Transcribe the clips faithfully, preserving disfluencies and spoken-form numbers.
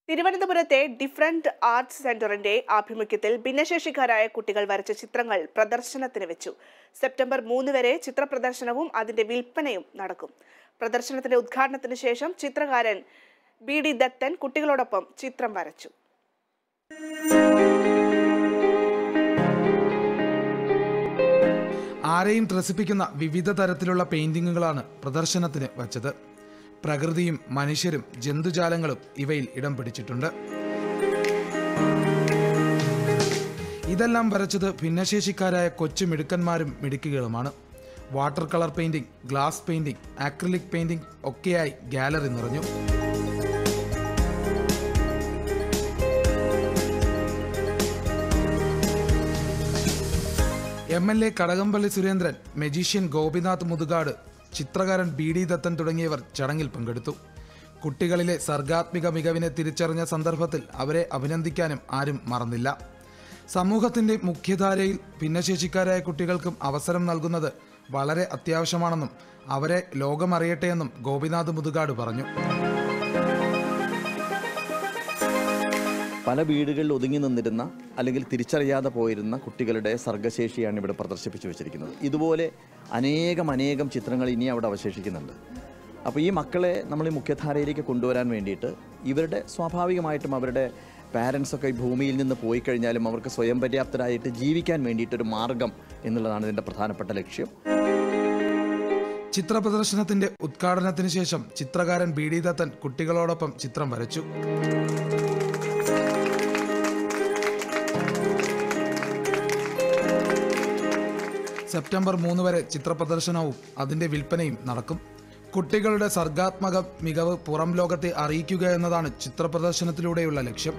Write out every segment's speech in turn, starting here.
തിരുവനന്തപുരത്തെ different arts സെന്ററിന്റെ ആഭിമുഖ്യത്തിൽ ഭിന്നശേഷിക്കാരായ കുട്ടികൾ വരച്ച ചിത്രങ്ങൾ പ്രദർശനത്തിന് വെച്ചു. സെപ്റ്റംബർ മൂന്ന് വരെ ചിത്ര പ്രദർശനവും അതിന്റെ വിൽപ്പനയും നടക്കും. പ്രദർശനത്തിന്റെ ഉദ്ഘാടനത്തിന് ശേഷം ചിത്രകാരൻ ബി ഡി ദത്തൻ കുട്ടികളോടൊപ്പം ചിത്രം വരച്ചു. ആരെയും ത്രസിപ്പിക്കുന്ന വിവിധ തരത്തിലുള്ള പെയിന്റിങ്ങുകളാണ് പ്രദർശനത്തിന് വച്ചത്. പ്രകൃതിയും മനുഷ്യരും ജന്തുജാലങ്ങളും ഇവയിൽ ഇടം പിടിച്ചിട്ടുണ്ട്. ഇതെല്ലാം വരച്ചത് ഭിന്നശേഷിക്കാരായ കൊച്ചു മിടുക്കന്മാരും മിടുക്കികളുമാണ്. Water colour painting, glass painting, acrylic painting ഒക്കെയായി ഗാലറി നിറഞ്ഞു. M L A Kadakampally Surendran, magician Gopinath Muthukad, ചിത്രകാരൻ ബി ഡി ദത്തൻ തുടങ്ങിയവർ ചടങ്ങിൽ പങ്കെടുത്തു. കുട്ടികളിലെ സർഗാത്മിക മികവിനെ തിരിച്ചറിഞ്ഞ സന്ദർഭത്തിൽ അവരെ അഭിനന്ദിക്കാനും ആരും മറന്നില്ല. സമൂഹത്തിന്റെ മുഖ്യധാരയിൽ ഭിന്നശേഷിക്കാരായ കുട്ടികൾക്കും അവസരം നൽകുന്നത് വളരെ അത്യാവശ്യമാണെന്നും അവരെ ലോകമറിയട്ടെയെന്നും ഗോപിനാഥ് മുതുകാട് പറഞ്ഞു. പല വീടുകളിൽ ഒതുങ്ങി നിന്നിരുന്ന അല്ലെങ്കിൽ തിരിച്ചറിയാതെ പോയിരുന്ന കുട്ടികളുടെ സർഗശേഷിയാണ് ഇവിടെ പ്രദർശിപ്പിച്ചു വെച്ചിരിക്കുന്നത്. ഇതുപോലെ അനേകം അനേകം ചിത്രങ്ങൾ ഇനി അവിടെ അവശേഷിക്കുന്നുണ്ട്. അപ്പോൾ ഈ മക്കളെ നമ്മൾ ഈ മുഖ്യധാരയിലേക്ക് കൊണ്ടുവരാൻ വേണ്ടിയിട്ട് ഇവരുടെ സ്വാഭാവികമായിട്ടും അവരുടെ പാരൻസൊക്കെ ഈ ഭൂമിയിൽ നിന്ന് പോയി കഴിഞ്ഞാലും അവർക്ക് സ്വയം പര്യാപ്തരായിട്ട് ജീവിക്കാൻ വേണ്ടിയിട്ടൊരു മാർഗം എന്നുള്ളതാണ് ഇതിൻ്റെ പ്രധാനപ്പെട്ട ലക്ഷ്യം. ചിത്ര പ്രദർശനത്തിന്റെ ഉദ്ഘാടനത്തിന് ശേഷം ചിത്രകാരൻ ബി ഡി ദത്തൻ കുട്ടികളോടൊപ്പം ചിത്രം വരച്ചു. സെപ്റ്റംബർ മൂന്ന് വരെ ചിത്ര പ്രദർശനവും അതിന്റെ വിൽപ്പനയും നടക്കും. കുട്ടികളുടെ സർഗാത്മക മികവ് പുറം ലോകത്തെ അറിയിക്കുക എന്നതാണ് ചിത്ര പ്രദർശനത്തിലൂടെയുള്ള ലക്ഷ്യം.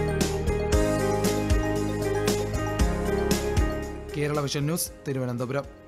Kerala vision news, Thiruvananthapuram.